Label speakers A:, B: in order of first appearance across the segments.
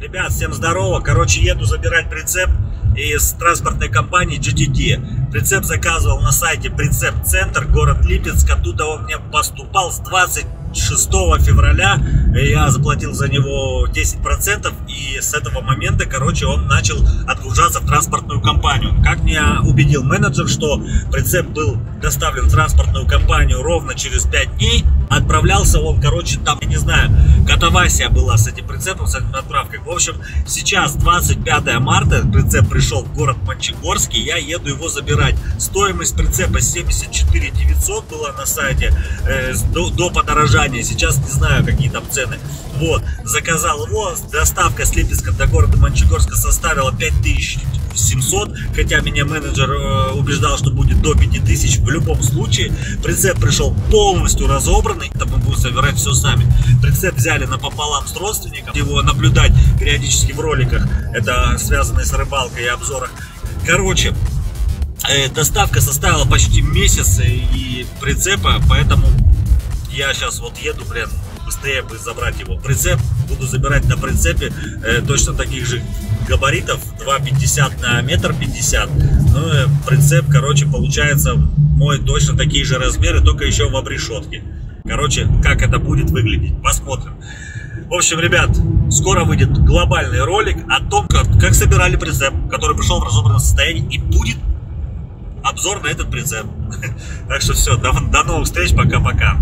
A: Ребят, всем здорово. Короче, еду забирать прицеп из транспортной компании GTD. Прицеп заказывал на сайте Прицеп-центр, город Липецк. Оттуда он мне поступал с 26 февраля. Я заплатил за него 10%. И с этого момента, короче, он начал отгружаться в транспортную компанию. Как меня убедил менеджер, что прицеп был доставлен в транспортную компанию ровно через 5 дней. Отправлялся он, короче, там, я не знаю, катавасия была с этим прицепом, с этой отправкой. В общем, сейчас 25 марта, прицеп пришел в город Мончегорский, я еду его забирать. Стоимость прицепа 74 900 была на сайте до подорожания. Сейчас не знаю, какие там цены. Вот, заказал его, доставка с Липецка до города Мончегорска составила 5700, хотя меня менеджер убеждал, что будет до 5000 в любом случае. Прицеп пришел полностью разобранный, это мы будем собирать все сами. Прицеп взяли напополам с родственником, его наблюдать периодически в роликах, это связанные с рыбалкой и обзорах. Короче, доставка составила почти месяц и прицепа, поэтому я сейчас вот еду, блин, быстрее бы забрать его. Прицеп буду забирать на прицепе точно таких же габаритов, 2,50 на 1,50 м. Ну, прицеп, короче, получается мой точно такие же размеры, только еще в обрешетке. Короче, как это будет выглядеть, посмотрим. В общем, ребят, скоро выйдет глобальный ролик о том, как собирали прицеп, который пришел в разобранном состоянии, и будет обзор на этот прицеп. Так что все, до новых встреч, пока-пока.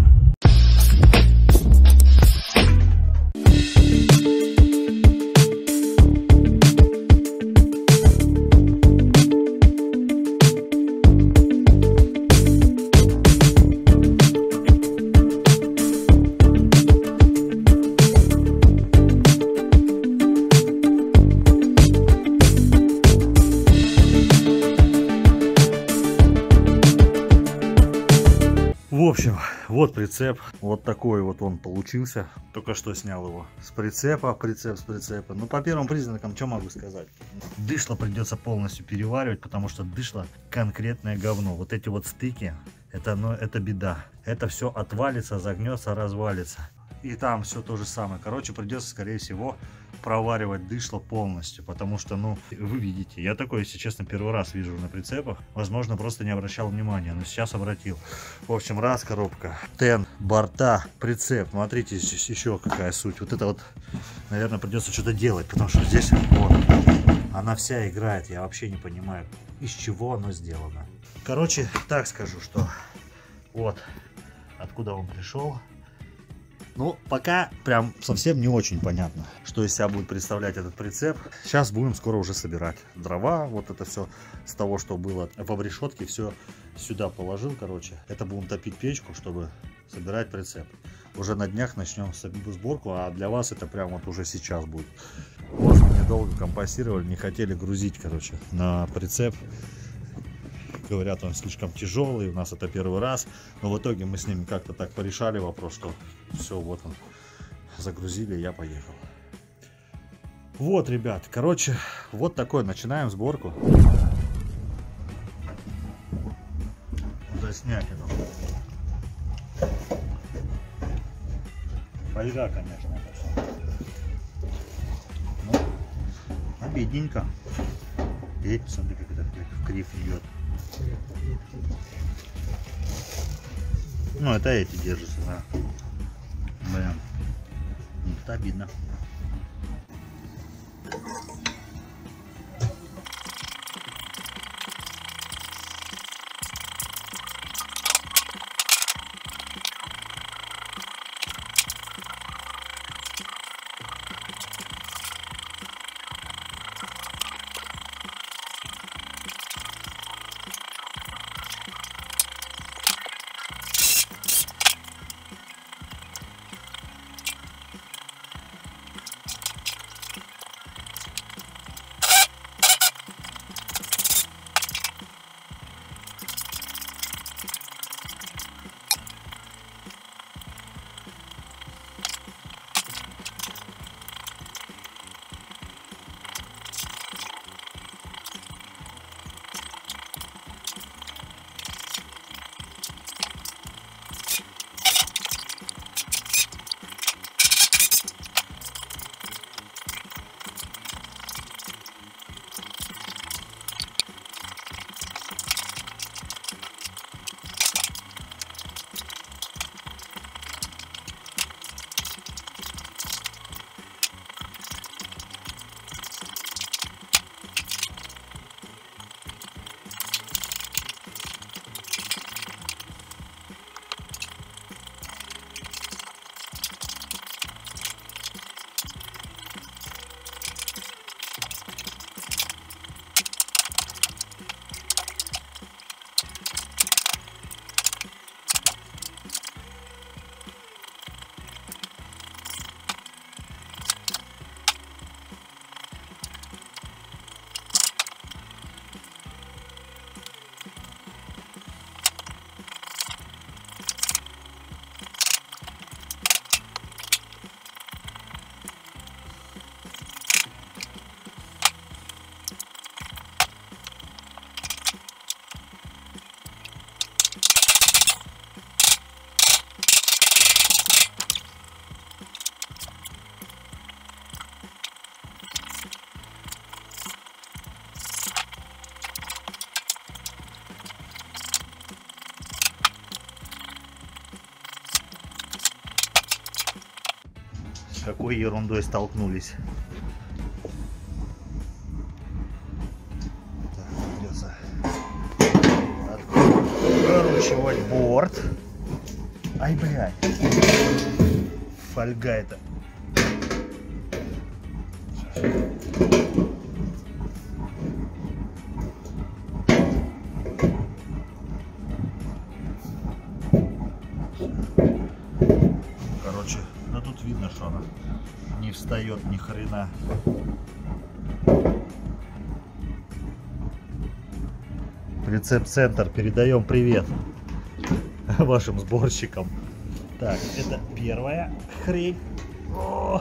B: В общем, вот прицеп, вот такой вот он получился. Только что снял его с прицепа, прицеп с прицепа. Ну, по первым признакам, что могу сказать? Дышло придется полностью переваривать, потому что дышло конкретное говно. Вот эти вот стыки, это беда. Это все отвалится, загнется, развалится. И там все то же самое. Короче, придется, скорее всего, проваривать дышло полностью. Потому что, ну, вы видите, я такой, если честно, первый раз вижу на прицепах. Возможно, просто не обращал внимания, но сейчас обратил. В общем, раз коробка, тен, борта, прицеп. Смотрите, здесь еще какая суть. Вот это вот, наверное, придется что-то делать. Потому что здесь вот, она вся играет. Я вообще не понимаю, из чего оно сделано. Короче, так скажу, что вот откуда он пришел. Ну, пока прям совсем не очень понятно, что из себя будет представлять этот прицеп. Сейчас будем скоро уже собирать дрова. Вот это все с того, что было в обрешетке, все сюда положил, короче. Это будем топить печку, чтобы собирать прицеп. Уже на днях начнем сборку, а для вас это прям вот уже сейчас будет. Вот, недолго компостировали, не хотели грузить, короче, на прицеп. Говорят, он слишком тяжелый, у нас это первый раз. Но в итоге мы с ними как-то так порешали вопрос, что все, вот он, загрузили, я поехал. Вот, ребят, короче, вот такой, начинаем сборку. Заснять это. Фольга, конечно, это все. Ну, обидненько. И посмотри, как это в крив идет. Ну, это эти держатся, да. Блин, это обидно. С какой ерундой столкнулись. Так, придется откручивать борт. Ай, блядь. Фольга это. Короче, ну тут видно, что она не встает ни хрена. Прицеп-центр, передаем привет вашим сборщикам. Так, это первая хрень. О!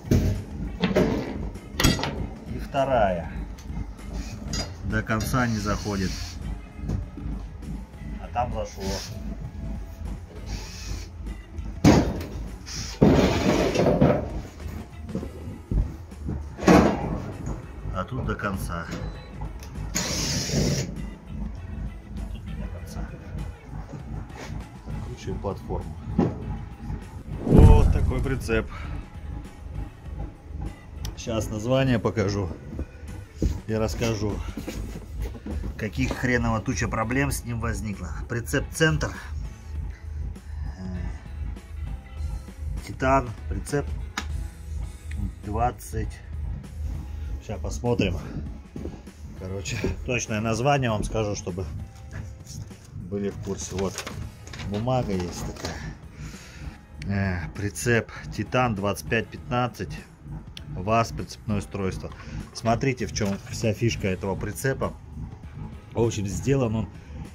B: И вторая. До конца не заходит. А там зашло. А тут до конца. Тут не до конца. Кручиваем платформу. Вот такой прицеп. Сейчас название покажу и расскажу, каких хреново туча проблем с ним возникла. Прицеп-центр. Титан. Прицеп 20. Сейчас посмотрим. Короче, точное название вам скажу, чтобы были в курсе. Вот бумага есть такая. Прицеп Титан 2515. ВАЗ, прицепное устройство. Смотрите, в чем вся фишка этого прицепа. В общем, сделан он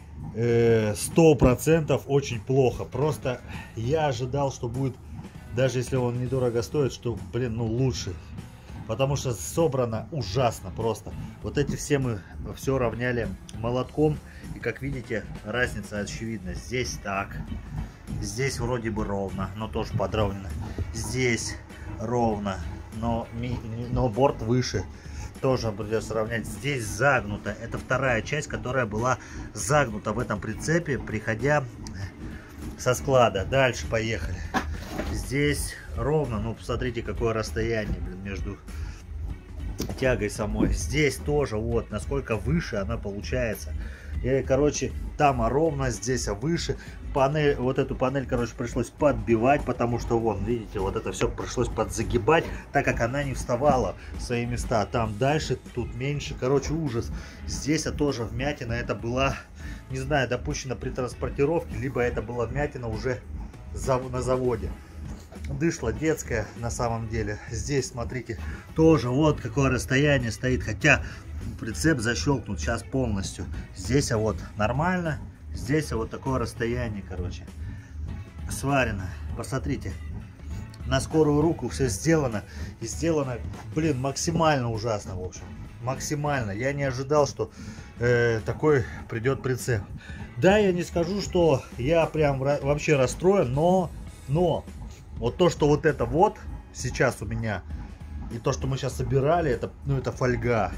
B: 100% очень плохо. Просто я ожидал, что будет, даже если он недорого стоит, что, блин, ну лучше. Потому что собрано ужасно просто. Вот эти все мы все равняли молотком. И как видите, разница очевидна. Здесь так. Здесь вроде бы ровно, но тоже подровнено. Здесь ровно, но борт выше. Тоже придется равнять. Здесь загнуто. Это вторая часть, которая была загнута в этом прицепе, приходя со склада. Дальше поехали. Здесь ровно. Ну, посмотрите, какое расстояние, блин, между тягой самой. Здесь тоже, вот, насколько выше она получается. И, короче, там ровно, здесь выше. Панель, вот эту панель, короче, пришлось подбивать, потому что, вон, видите, вот это все пришлось подзагибать, так как она не вставала в свои места. Там дальше, тут меньше, короче, ужас. Здесь тоже вмятина, это была, не знаю, допущена при транспортировке, либо это была вмятина уже на заводе. Дышло детское на самом деле. Здесь, смотрите, тоже вот какое расстояние стоит, хотя прицеп защелкнут сейчас полностью. Здесь вот нормально, здесь вот такое расстояние, короче, сварено. Посмотрите, на скорую руку все сделано. И сделано, блин, максимально ужасно, в общем. Максимально. Я не ожидал, что такой придет прицеп. Да, я не скажу, что я прям вообще расстроен, но вот то, что вот это вот сейчас у меня, и то, что мы сейчас собирали, это, ну, это фольга.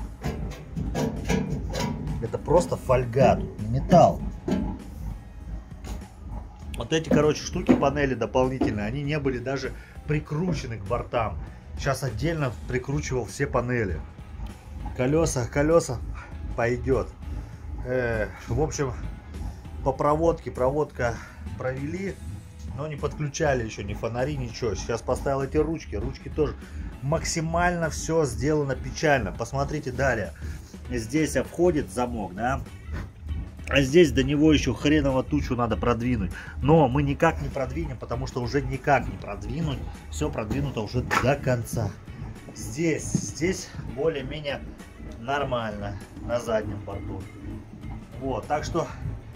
B: Это просто фольга, тут не металл. Вот эти, короче, штуки, панели дополнительные, они не были даже прикручены к бортам. Сейчас отдельно прикручивал все панели. Колеса пойдет. В общем, по проводке, проводка провели, но не подключали еще ни фонари, ничего. Сейчас поставил эти ручки. Ручки тоже максимально все сделано печально. Посмотрите далее. Здесь входит замок, да? А здесь до него еще хреново тучу надо продвинуть. Но мы никак не продвинем, потому что уже никак не продвинуть. Все продвинуто уже до конца. Здесь более-менее нормально на заднем борту. Вот, так что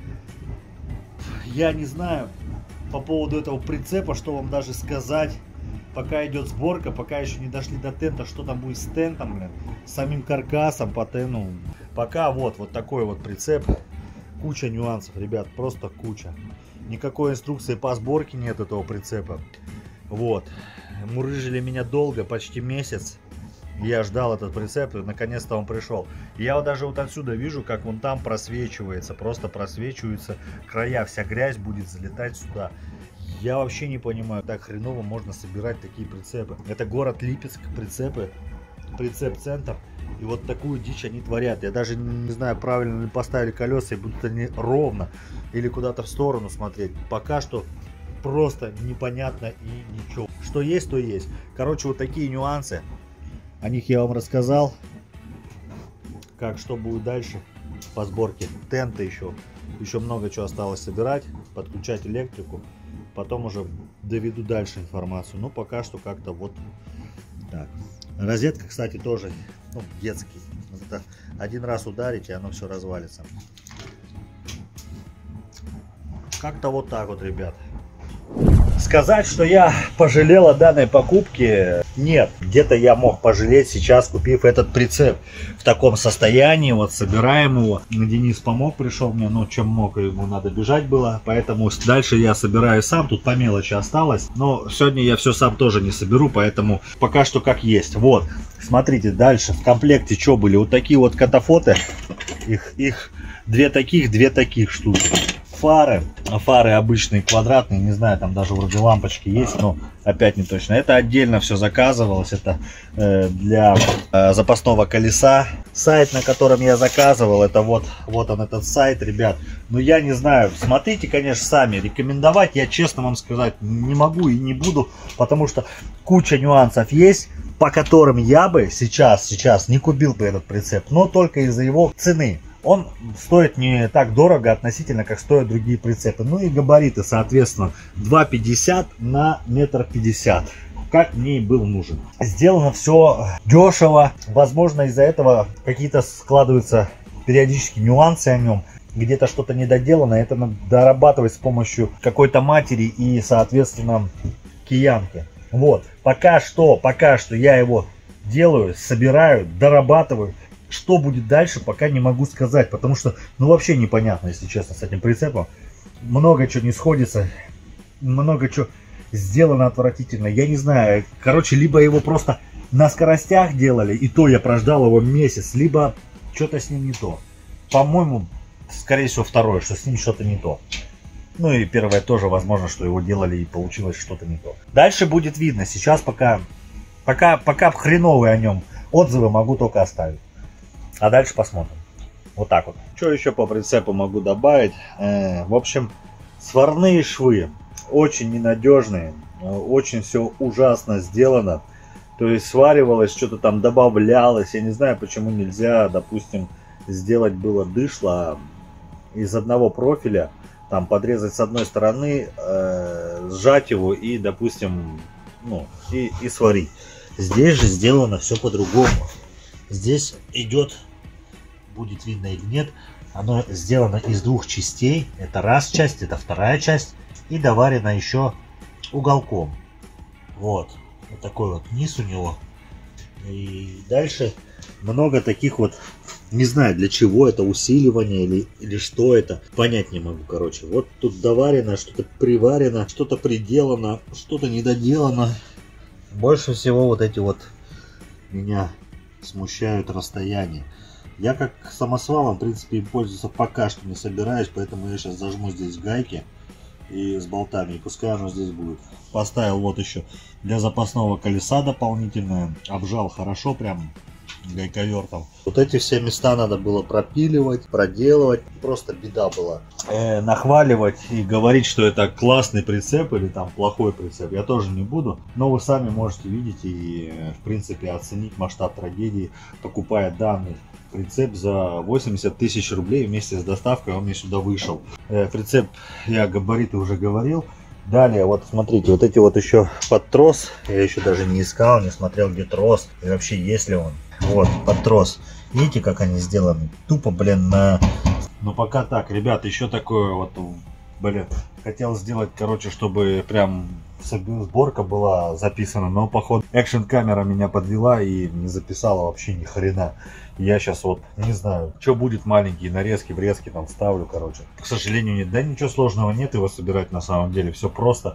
B: я не знаю по поводу этого прицепа, что вам даже сказать. Пока идет сборка, пока еще не дошли до тента, что там будет с тентом, блин, с самим каркасом по тену. Пока вот такой вот прицеп. Куча нюансов, ребят, просто куча. Никакой инструкции по сборке нет этого прицепа. Вот. Мурыжили меня долго, почти месяц. Я ждал этот прицеп, и наконец-то он пришел. Я вот даже вот отсюда вижу, как вон там просвечивается. Просто просвечиваются края. Вся грязь будет залетать сюда. Я вообще не понимаю, так хреново можно собирать такие прицепы. Это город Липецк, прицепы, прицеп-центр. И вот такую дичь они творят. Я даже не знаю, правильно ли поставили колеса, и будут они ровно или куда-то в сторону смотреть. Пока что просто непонятно и ничего. Что есть, то есть. Короче, вот такие нюансы. О них я вам рассказал. Как, что будет дальше по сборке тента еще. Еще много чего осталось собирать, подключать электрику. Потом уже доведу дальше информацию. Но пока что как-то вот так. Розетка, кстати, тоже детский. Это один раз ударить, и оно все развалится. Как-то вот так вот, ребят. Сказать, что я пожалел о данной покупке, нет. Где-то я мог пожалеть сейчас, купив этот прицеп в таком состоянии. Вот собираем его. Денис помог, пришел мне, но чем мог, ему надо бежать было. Поэтому дальше я собираю сам. Тут по мелочи осталось. Но сегодня я все сам тоже не соберу, поэтому пока что как есть. Вот, смотрите, дальше в комплекте что были? Вот такие вот катафоты. Их две таких штуки. Фары обычные, квадратные, не знаю, там даже вроде лампочки есть, но опять не точно. Это отдельно все заказывалось, это для запасного колеса. Сайт, на котором я заказывал, это вот он этот сайт, ребят. Но я не знаю, смотрите, конечно, сами. Рекомендовать я, честно вам сказать, не могу и не буду, потому что куча нюансов есть, по которым я бы сейчас не купил бы этот прицеп, но только из-за его цены. Он стоит не так дорого относительно, как стоят другие прицепы. Ну и габариты, соответственно, 2,50 на 1,50 м. Как мне и был нужен. Сделано все дешево. Возможно, из-за этого какие-то складываются периодически нюансы о нем. Где-то что-то недоделано. Это надо дорабатывать с помощью какой-то матери и, соответственно, киянки. Вот. Пока что я его делаю, собираю, дорабатываю. Что будет дальше, пока не могу сказать, потому что, вообще непонятно, если честно, с этим прицепом. Много чего не сходится, много чего сделано отвратительно, я не знаю. Короче, либо его просто на скоростях делали, и то я прождал его месяц, либо что-то с ним не то. По-моему, скорее всего, второе, что с ним что-то не то. Ну и первое тоже, возможно, что его делали и получилось что-то не то. Дальше будет видно, сейчас пока хреновые о нем отзывы могу только оставить. А дальше посмотрим. Вот так вот. Что еще по прицепу могу добавить? В общем, сварные швы очень ненадежные. Очень все ужасно сделано. То есть сваривалось, что-то там добавлялось. Я не знаю, почему нельзя, допустим, сделать было дышло из одного профиля. Там подрезать с одной стороны, сжать его и, допустим, и сварить. Здесь же сделано все по-другому. Здесь идет, будет видно или нет, оно сделано из двух частей. Это раз часть, это вторая часть. И доварено еще уголком. Вот такой вот низ у него. И дальше много таких вот, не знаю для чего это, усиливание или что это, понять не могу. Короче, вот тут доварено, что-то приварено, что-то приделано, что-то недоделано. Больше всего вот эти вот меня смущают расстояние. Я как самосвалом, в принципе, им пользоваться пока что не собираюсь, поэтому я сейчас зажму здесь гайки и с болтами, и пускай оно здесь будет. Поставил вот еще для запасного колеса дополнительное, обжал хорошо прям гайковертом. Вот эти все места надо было пропиливать, проделывать, просто беда была. Нахваливать и говорить, что это классный прицеп или там плохой прицеп, я тоже не буду, но вы сами можете видеть и в принципе оценить масштаб трагедии, покупая данный прицеп за 80 тысяч рублей вместе с доставкой. Он мне сюда вышел. Прицеп, я габариты уже говорил. Далее, вот смотрите, вот эти вот еще под трос, я еще даже не искал, не смотрел, где трос и вообще есть ли он. Вот, под трос. Видите, как они сделаны? Тупо, блин, на... Ну, пока так, ребят, еще такое вот, блин, хотел сделать, короче, чтобы прям сборка была записана, но, походу, экшн-камера меня подвела и не записала вообще ни хрена. Я сейчас вот, не знаю, что будет, маленькие нарезки, врезки там ставлю, короче. К сожалению, нет, да ничего сложного нет его собирать на самом деле, все просто.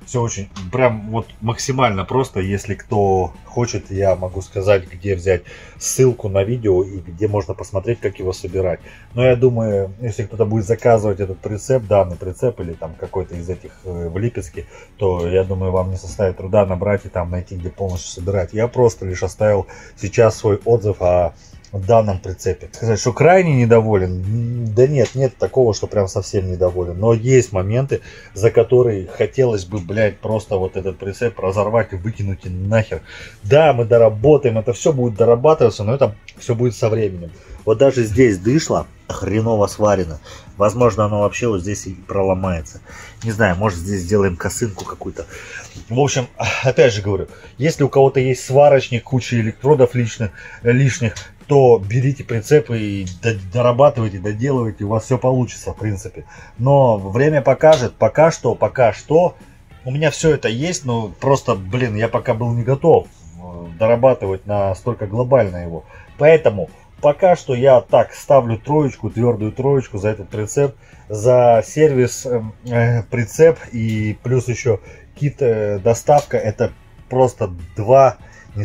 B: Все очень, прям вот максимально просто. Если кто хочет, я могу сказать, где взять ссылку на видео и где можно посмотреть, как его собирать. Но я думаю, если кто-то будет заказывать этот прицеп, данный прицеп или там какой-то из этих в Липецке, то я думаю, вам не составит труда набрать и там найти, где полностью собирать. Я просто лишь оставил сейчас свой отзыв о данном прицепе. Сказать, что крайне недоволен, да нет такого, что прям совсем недоволен. Но есть моменты, за которые хотелось бы, блядь, просто вот этот прицеп разорвать и выкинуть и нахер. Да, мы доработаем, это все будет дорабатываться, но это все будет со временем. Вот даже здесь дышло хреново сварено. Возможно, оно вообще вот здесь и проломается. Не знаю, может здесь сделаем косынку какую-то. В общем, опять же говорю, если у кого-то есть сварочник, куча электродов лишних, то берите прицепы и дорабатывайте, доделывайте, у вас все получится, в принципе. Но время покажет, пока что у меня все это есть, но просто, блин, я пока был не готов дорабатывать настолько глобально его. Поэтому пока что я так ставлю троечку, твердую троечку за этот прицеп, за сервис прицеп и плюс еще кит доставка. Это просто две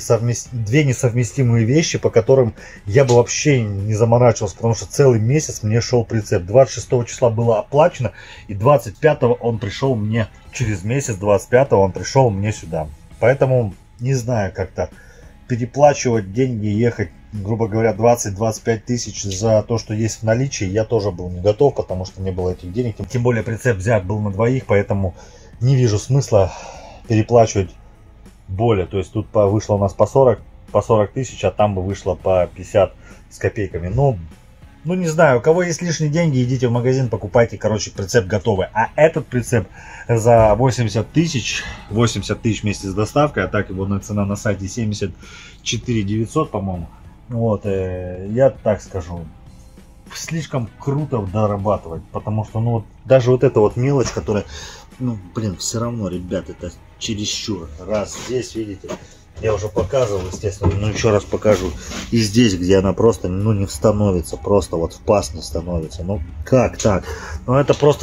B: несовместимые вещи, по которым я бы вообще не заморачивался, потому что целый месяц мне шел прицеп. 26 числа было оплачено, и 25 он пришел мне через месяц, 25 он пришел мне сюда. Поэтому не знаю, как-то переплачивать деньги, ехать, грубо говоря, 20-25 тысяч за то, что есть в наличии, я тоже был не готов, потому что не было этих денег. Тем более прицеп взят был на двоих, поэтому не вижу смысла переплачивать более. То есть тут вышло у нас по 40 тысяч, а там бы вышло по 50 с копейками. Ну не знаю, у кого есть лишние деньги, идите в магазин, покупайте, короче, прицеп готовый. А этот прицеп за 80 тысяч вместе с доставкой, а так его цена на сайте 74 900, по-моему. Вот, я так скажу, слишком круто дорабатывать, потому что, ну, даже вот эта вот мелочь, которая, ну, блин, все равно, ребят, это чересчур. Раз здесь, видите, я уже показывал, естественно, но еще раз покажу. И здесь, где она просто, ну, не становится, просто вот в паз не становится. Ну, как так? Ну, это просто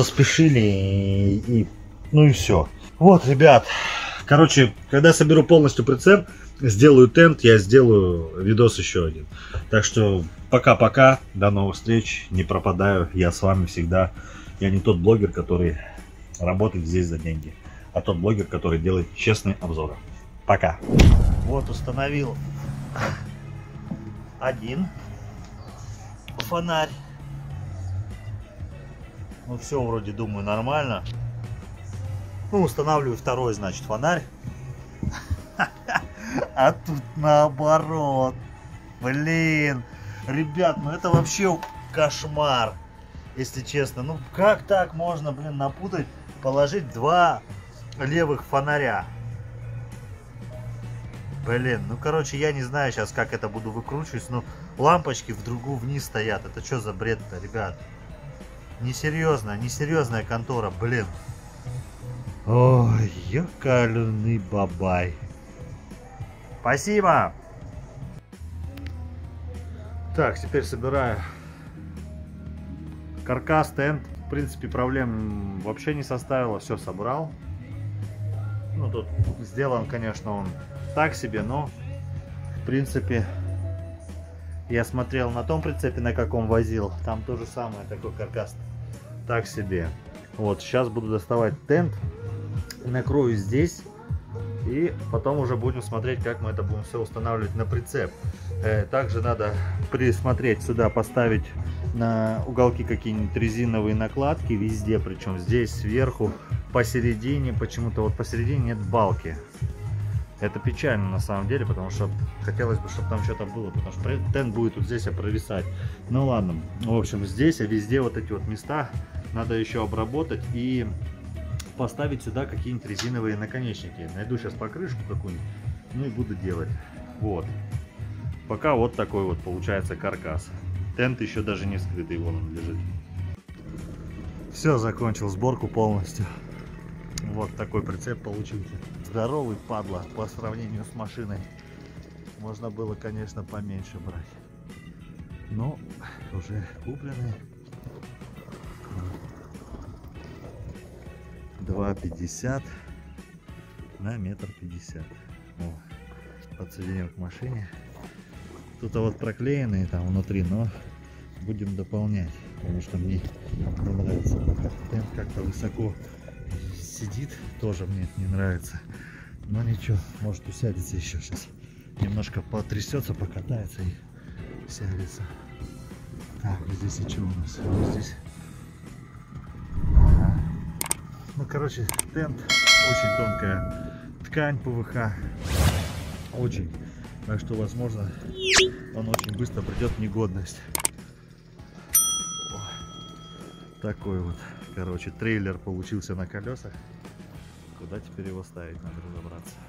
B: спешили ну и все. Вот, ребят, короче, когда соберу полностью прицеп, сделаю тент, я сделаю видос еще один. Так что пока-пока, до новых встреч, не пропадаю, я с вами всегда. Я не тот блогер, который работает здесь за деньги, а тот блогер, который делает честные обзоры. Пока. Вот установил один фонарь. Ну все, вроде, думаю, нормально. Ну, устанавливаю второй, значит, фонарь. А тут наоборот. Блин, ребят, ну это вообще кошмар, если честно. Ну как так можно, блин, напутать, положить два левых фонаря? Блин, ну короче, я не знаю сейчас, как это буду выкручивать, но лампочки вниз стоят. Это что за бред-то, ребят? Несерьезная контора, блин. Ой, ёкаленый бабай. Спасибо. Так, теперь собираю каркас, тент. В принципе, проблем вообще не составило, все собрал. Ну, тут сделан, конечно, он так себе, но в принципе я смотрел на том прицепе, на каком возил, там то же самое, такой каркас так себе. Вот, сейчас буду доставать тент, накрою здесь, и потом уже будем смотреть, как мы это будем все устанавливать на прицеп. Также надо присмотреть сюда, поставить на уголки какие-нибудь резиновые накладки везде, причем здесь сверху, посередине, почему-то вот посередине нет балки. Это печально на самом деле, потому что хотелось бы, чтобы там что-то было, потому что тент будет вот здесь провисать. Ну ладно, в общем, здесь, а везде вот эти вот места надо еще обработать и поставить сюда какие-нибудь резиновые наконечники. Найду сейчас покрышку какую-нибудь, ну и буду делать. Вот. Пока вот такой вот получается каркас. Тент еще даже не скрытый, вон он лежит. Все, закончил сборку полностью. Вот такой прицеп получился. Здоровый, падла, по сравнению с машиной. Можно было, конечно, поменьше брать. Но уже купленный. 2,50. на 1,50 м. Подсоединим к машине. Тут вот проклеенные там внутри, но будем дополнять, потому что мне не нравится. Тент как-то высоко сидит, тоже мне это не нравится. Но ничего, может усядется еще сейчас. Немножко потрясется, покатается и сядется. Так, здесь и что у нас? Вот здесь. Ага. Ну, короче, тент, очень тонкая ткань ПВХ. Очень. Так что, возможно, он очень быстро придет в негодность. О, такой вот, короче, трейлер получился на колесах. Куда теперь его ставить, надо разобраться.